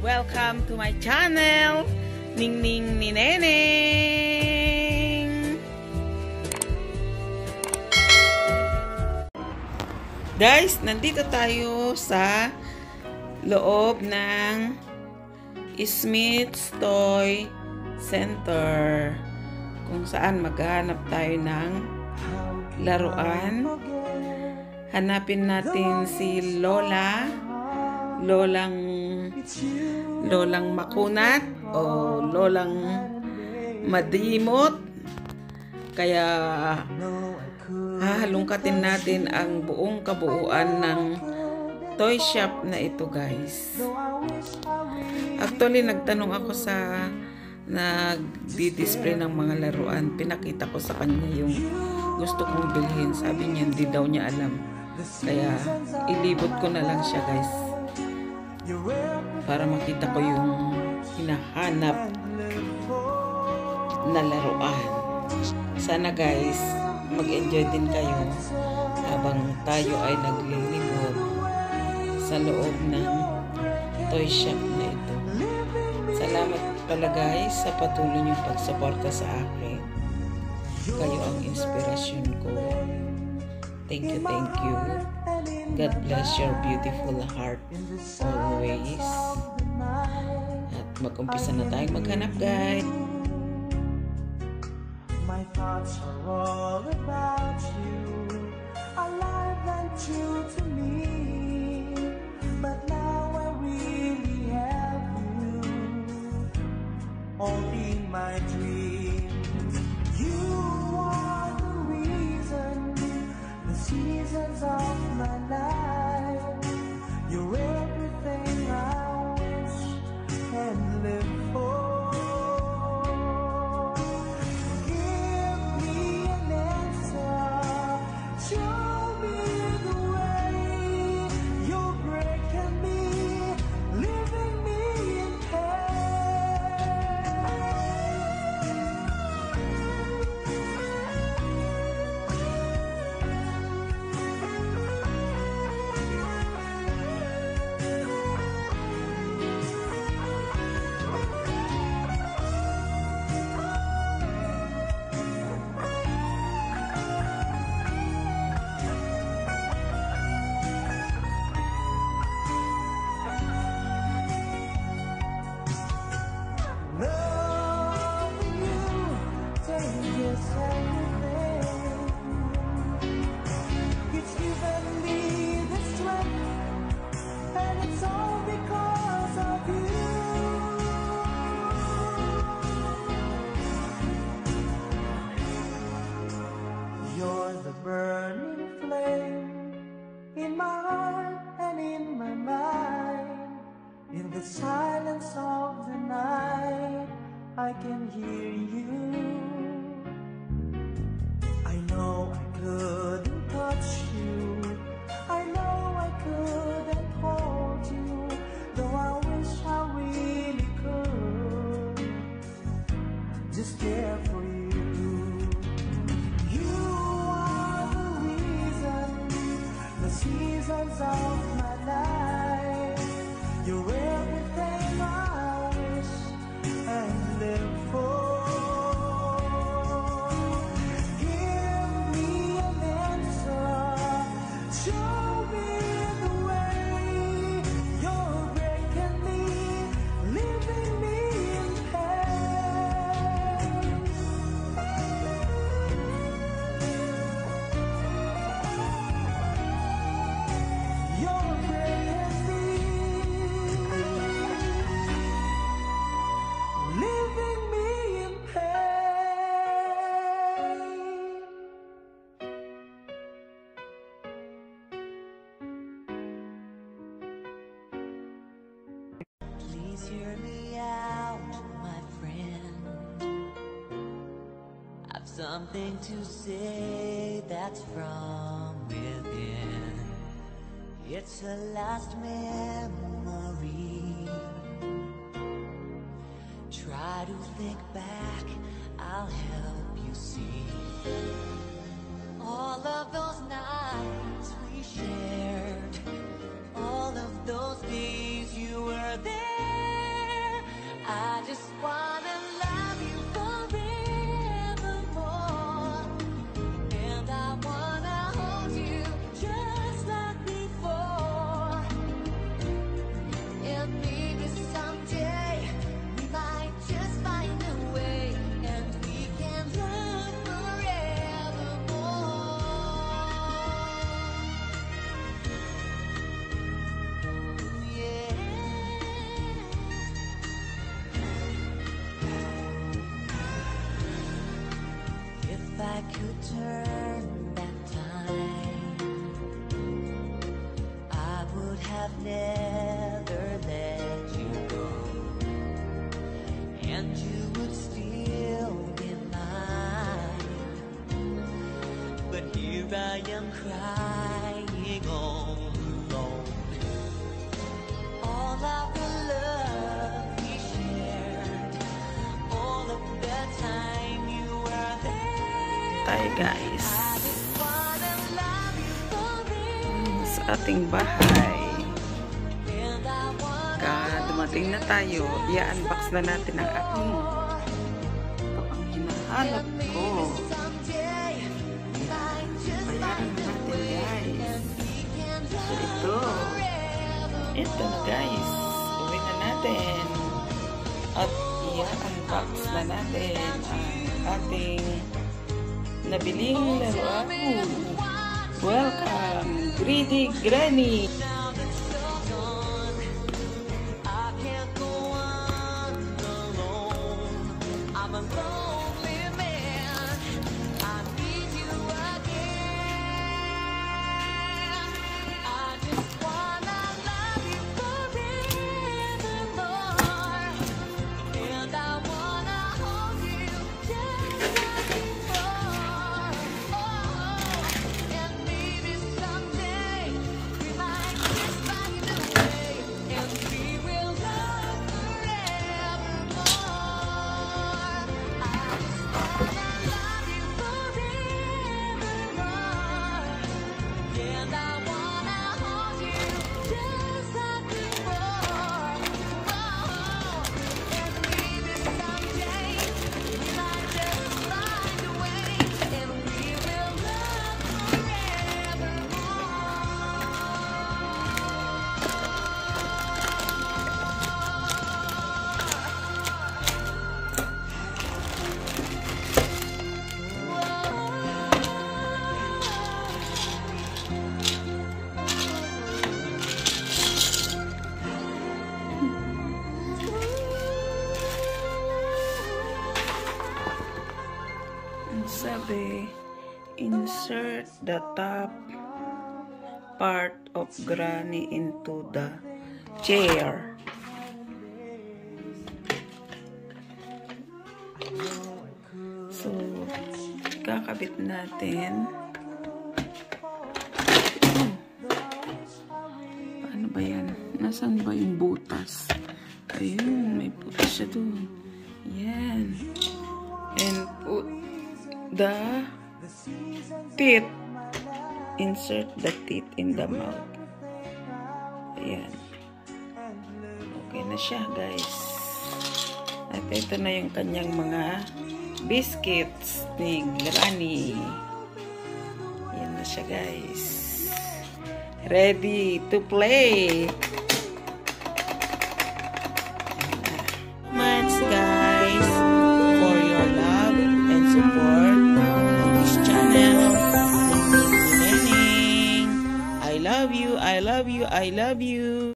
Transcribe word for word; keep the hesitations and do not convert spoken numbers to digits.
Welcome to my channel, Ningning ni Neneng. Guys, nandito tayo sa loob ng Smith's Toy Center, kung saan maghahanap tayo ng laruan. Hanapin natin si Lola, Lolang Lolang Makunat o Lolang Madimot. Kaya hahalungkatin natin ang buong kabuuan ng toy shop na ito, guys. Actually, nagtanong ako sa nagdi-display ng mga laruan. Pinakita ko sa kanya yung gusto kong bilhin. Sabi niya, hindi daw niya alam. Kaya, ilibot ko na lang siya, guys. Para makita ko yung hinahanap na laruan. Sana, guys, mag-enjoy din kayo habang tayo ay naglilibot sa loob ng toy shop na ito. Salamat pala, guys, sa patuloy niyong pagsuporta sa akin. Kayo ang inspirasyon ko. Thank you, thank you. God bless your beautiful heart always. At mag-umpisa na tayong maghanap, guys. My thoughts are all about you, alive and true to me. But now I really have you, only my dreams. You are the reason, the seasons of my life. You're everything I wish and live for. Burning flame in my heart and in my mind. In the silence of the night, I can hear you. I know I couldn't touch you, I know I couldn't hold you, though I wish I really could just care for you. Seasons of my life, you're everything I wish and live for. Give me an answer, show me the way. You're breaking me, leaving me in pain. Hear me out, my friend. I've something to say that's from within. It's a last memory. Try to think back, I'll help you see. All of those nights we shared, all of those days you were there. I just wanna love you forevermore, and I wanna hold you just like before. And maybe someday we might just find a way, and we can love forevermore. Yeah. If I could turn back time, I would have never let you go, and you would still be mine. But here I am crying all alone. All of the love we shared, all of the time you were there. Tayo guys. I just wanna love you forever, Sa ating bahay. and I wanna Ka dumating na tayo, i-unbox na natin ang aking kapang hinahanap ko. someday we might just Bayaran na natin guys. So ito. Ito na guys. Uwi na natin. At i-unbox na natin ang ating nabiling laruan. Welcome, Greedy Granny! Now it's so gone, I can't go on alone. I'm a lonely man, I need you again. I just wanna love you forevermore, and I wanna hold you just like before. Oh, and maybe someday we might just find a way, and we will love forevermore. I just wanna love you forevermore, and I wanna hold you just like before. Oh, and maybe someday we might just find a way, and we will love Ang sabi, insert the top part of Granny into the chair. So, kakabit natin. Oh. Paano ba yan? Nasaan ba yung butas? Ayun, may butas siya doon. Yan. And put the teeth. Insert the teeth in the mouth. Ayan. Okay na siya, guys. At ito na yung kanyang mga biscuits ni Granny. Ayan na siya, guys. Ready to play. Much, guys, for your love and support on this channel. I love you, I love you, I love you.